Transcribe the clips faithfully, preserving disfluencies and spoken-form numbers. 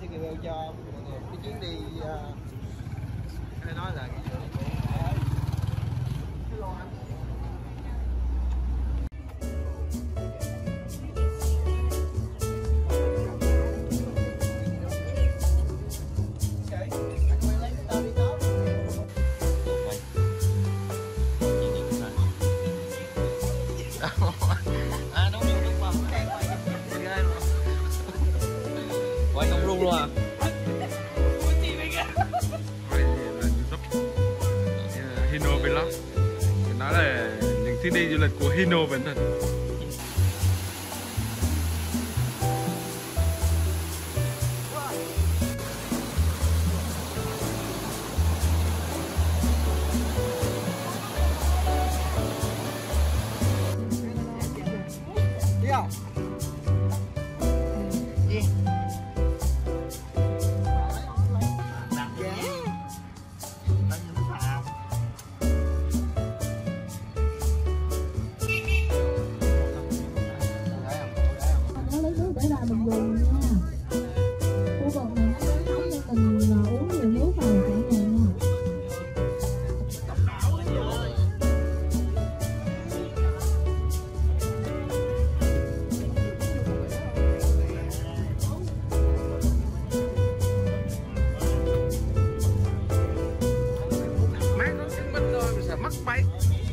xin review cho mọi người cái chuyến đi uh, hay nói là cái quay không luôn luôn à? Hino Vlog. Nó là những chuyến đi du lịch của Hino Vĩnh Thịnh. Đi không? Gì? Để là mình dùng nha. Khu vực này nó nóng cho mình uống nhiều nước vào cả nhà nha. Mát nó chứng minh thôi, mình sẽ mắc bay.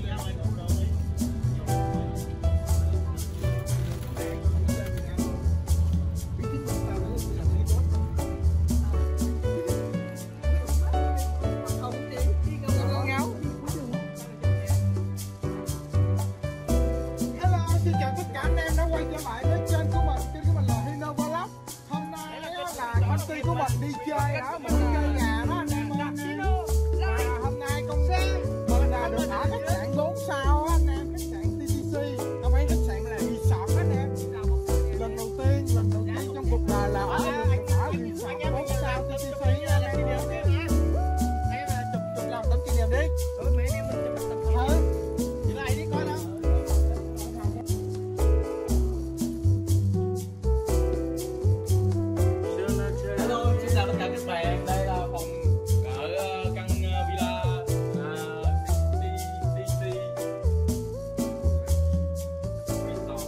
Công ty của mình đi chơi đó, mình đi chơi nhà đó anh em ơi. Và hôm nay công ty mình là được ở khách sạn bốn sao á anh em, khách sạn tê tê xê, không phải khách sạn là resort anh em. Lần đầu tiên, lần đầu tiên trong cuộc đời là ở được ở resort bốn sao tê tê xê nha anh em. Chụp chụp làm tấm kỷ niệm đi. Ừ, mẹ em mình chụp tấm kỷ niệm. Chị lại đi coi đâu. Đây là phòng ở căn villa đê tê xê Resort.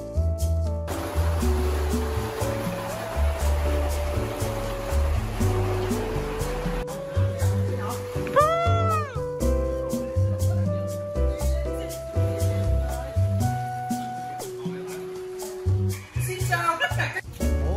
Xin chào tất cả các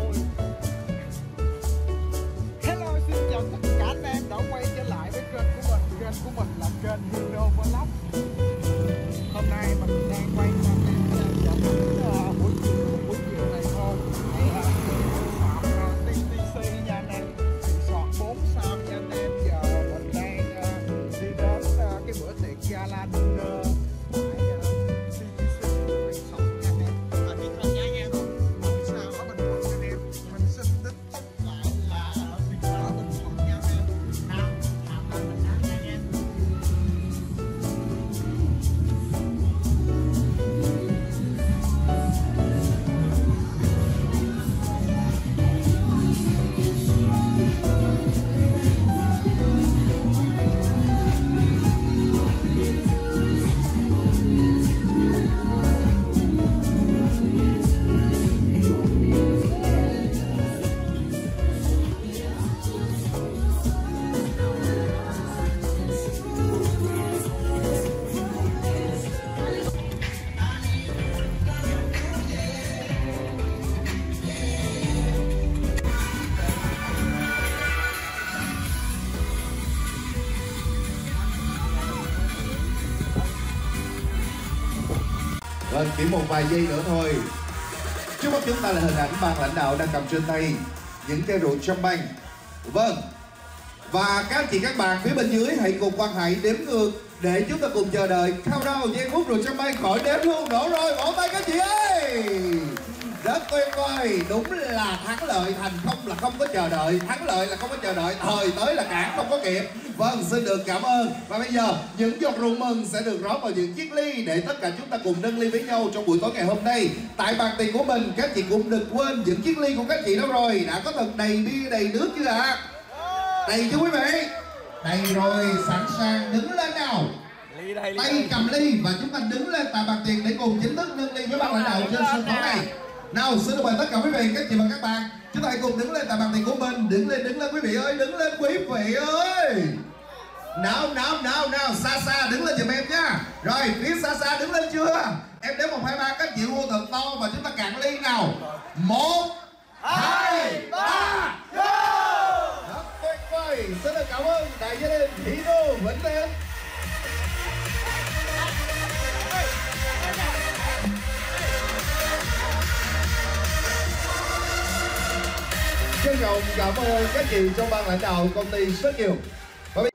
quay trở lại với kênh của mình. Kênh của mình là kênh Hino Vlog. Hôm nay mình đang quay cho anh em dẫn đến buổi chiều buổi chiều này thôi. Resort tê tê xê nha anh em, resort bốn sao nha anh em. Giờ mình đang đi đến cái bữa tiệc gala dinner tại tê tê xê Resort nha anh em. Ở Bình Thuận nha anh em. bốn sao ở Bình Thuận anh em. Mình xin đích tất lại là ở Bình Thuận nha anh em. Vâng, chỉ một vài giây nữa thôi. Trước mắt chúng ta là hình ảnh ban lãnh đạo đang cầm trên tay những chai rượu champagne. Vâng. Và các chị các bạn phía bên dưới hãy cùng quan hãy đếm ngược để chúng ta cùng chờ đợi countdown giây phút rượu champagne khỏi đếm luôn. Đổ rồi, vỗ tay các chị ơi. Rất tuyệt vời, đúng là thắng lợi, thành công là không có chờ đợi, thắng lợi là không có chờ đợi, thời tới là cản không có kịp. Vâng, xin được cảm ơn. Và bây giờ những giọt rượu mừng sẽ được rót vào những chiếc ly để tất cả chúng ta cùng nâng ly với nhau trong buổi tối ngày hôm nay. Tại bàn tiền của mình, các chị cũng đừng quên những chiếc ly của các chị đâu rồi, đã có thật đầy bia đầy nước chưa ạ? À? Đầy chưa quý vị? Đầy rồi, sẵn sàng đứng lên nào. Ly đây, ly tay đây. cầm ly và chúng ta đứng lên tại bàn tiền để cùng chính thức nâng ly với ban lãnh đạo trên sân khấu này. Nào, xin được mời tất cả quý vị, các chị và các bạn, chúng ta hãy cùng đứng lên tại bàn tiền của mình. Đứng lên, đứng lên quý vị ơi, đứng lên quý vị ơi. Nào, nào, nào, nào, xa xa đứng lên giùm em nha. Rồi, phía xa xa đứng lên chưa? Em đếm một hai ba, các chị hô thật to và chúng ta cạn ly nào. Một, hai, ba, go! Rất tuyệt vời, xin được cảm ơn đại gia đình Hino Vĩnh Tiên. Trân trọng cảm ơn các chị trong ban lãnh đạo công ty rất nhiều. Và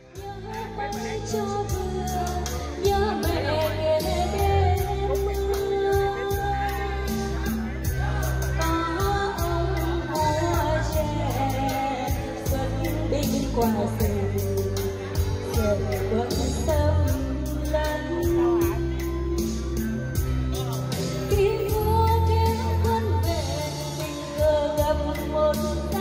qua sự trời vẫn sớm lắm khi mưa kéo quân về tình cờ gặp một